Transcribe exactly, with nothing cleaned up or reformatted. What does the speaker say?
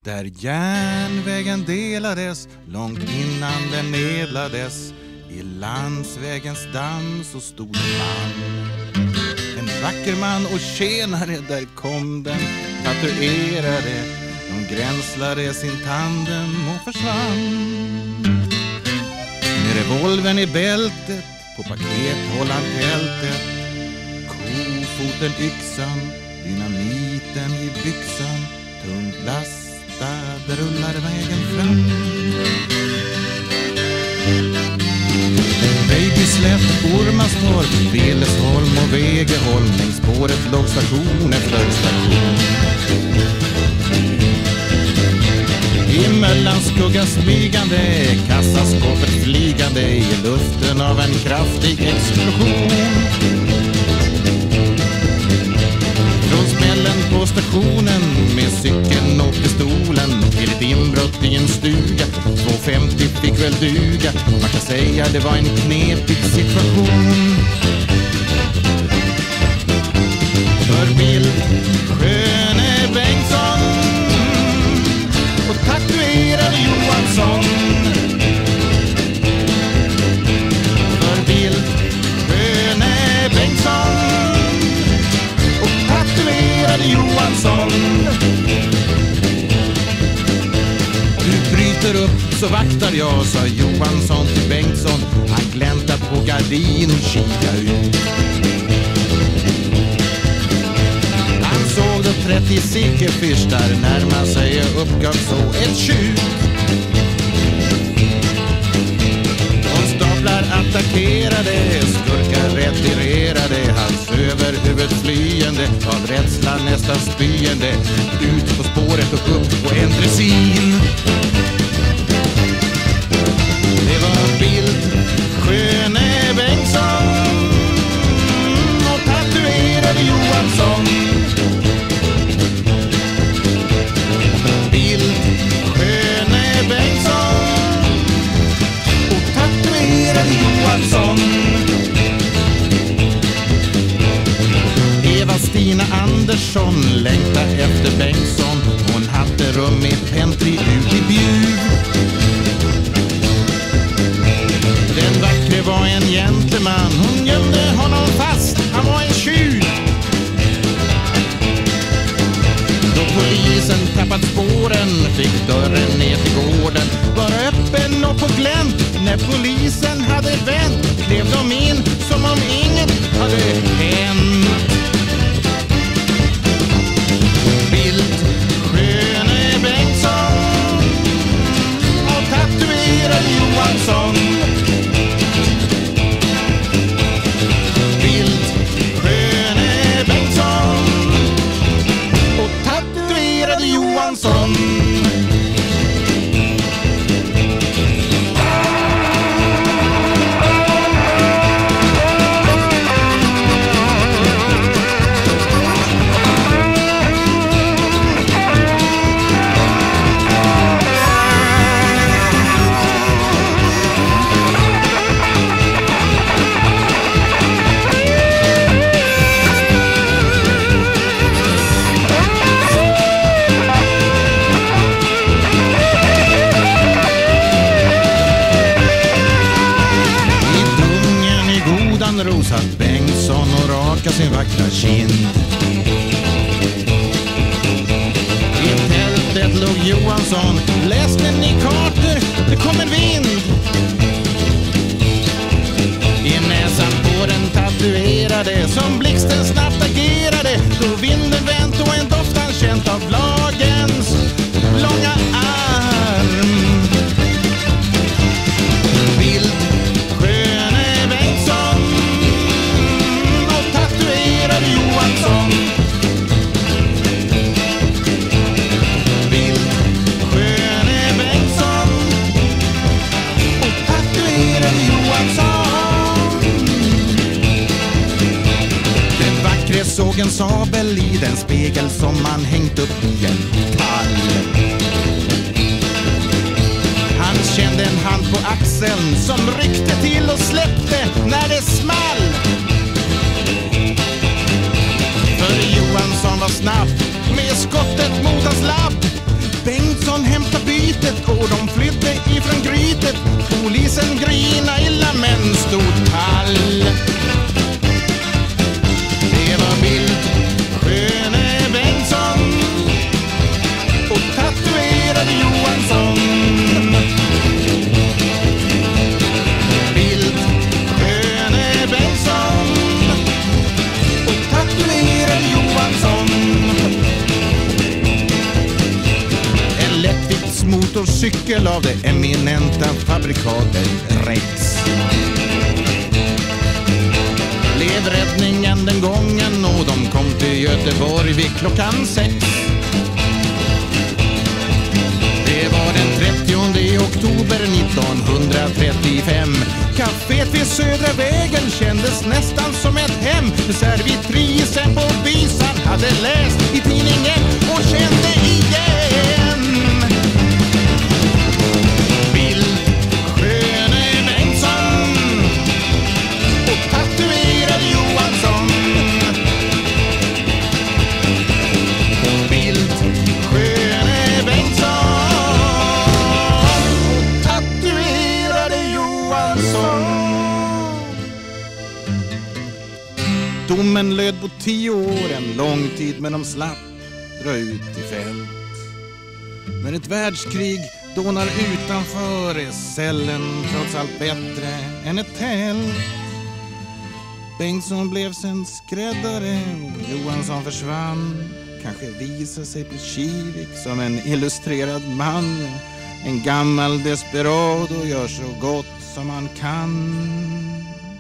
Där järnvägen delades långt innan den nedlades, i landsvägens damm så stod en man. En vacker man och tjänare, där kom den tatuerade. De gränslade sin tandem och försvann. Med revolvern i bältet, på pakethållan tältet, kofoten yxan, dynamiten i byxan, tungt lastad rullar vägen fram. Babyslätt, Ormastorp, Velesholm och Vegeholm, längs spåret låg station efter station. I mellanskugga smygande, kassaskåpet flygande i luften av en kraftig explosion. Från smällen på stationen med cykeln och pistolen till ett inbrott i en stuga, två femtio fick väl duga. Man kan säga det var en knepig situation. För bild Sköne Bengtsson och tatuerade Johansson. För bild Sköne Bengtsson och tatuerade Johansson. Du bryter upp så vaktar jag, sa Johansson till Bengtsson. Han gläntar på gardin och kikar ut. Han såg då trettio sikefyrstar närma sig och uppgav så ett tjut. De staplar attackerade, skurkar retirerade, hans över huvudet flyende, av rädsla nästan spyende, ut på spåret och upp på en dressin. Det var bild Sköne Bengtsson och tatuerade Johansson. Bild Sköne Bengtsson och tatuerade Johansson. Eva-Stina Andersson längtar efter Bengtsson. Hon hade rum i pentry ut i Bjuv. Den vackre var en gentleman, hon gömde honom fast, han var en tjuv. Då polisen tappat spåren fick dörren ner till gården vara öppen och på glänt. När polisen hade vänt klev de in som om inget hade hänt. Bild Sköne Bengtsson och tatuerade Johansson. Bild Sköne Bengtsson och tatuerade Johansson. Satt Bengtsson och raka sin vackra kind. I tältet låg Johansson, läste ni kartor, det kom en vind. I näsan på den tatuerade, som blixten snabbt agerade, då vinden vänt och en doft han känt av lagens långa arm. Bild Sköne Bengtsson och tatuerade Johansson. Bild Sköne Bengtsson och tatuerade Johansson. Den vackre såg en sabel i den spegel som man hängt upp i en pall. Han kände en hand på axeln som ryckte till och släppte när det small. För Johansson var snabb med skottet mot hans labb. Bengt från grytet. Polisen grina illa men stod pall. Det var Bildt, Sköne Bengtsson och tatuerade Johansson. Bildt, Sköne Bengtsson och tatuerade Johansson. En lättvikts motorcykel av det eminenta fabrikatet Rex blev räddningen den gången och de kom till Göteborg vid klockan sex. Det var den trettionde oktober nittonhundratrettiofem. Caféet vid Södra vägen kändes nästan som ett hem. Servitrisen på visan hade läst i tidningen och kände igen Bildt, Sköne Bengtsson och tatuerade Johansson. Bildt, Sköne Bengtsson och tatuerade Johansson. Domen löd på tio år, en lång tid, men de slapp dra ut i fält. Men ett världskrig dånar utanför är cellen trots allt bättre än ett tält. Bengtsson blev sen skräddare och Johansson försvann. Kanske visar sig på Kivik som en illustrerad man. En gammal desperado gör så gott som man kan.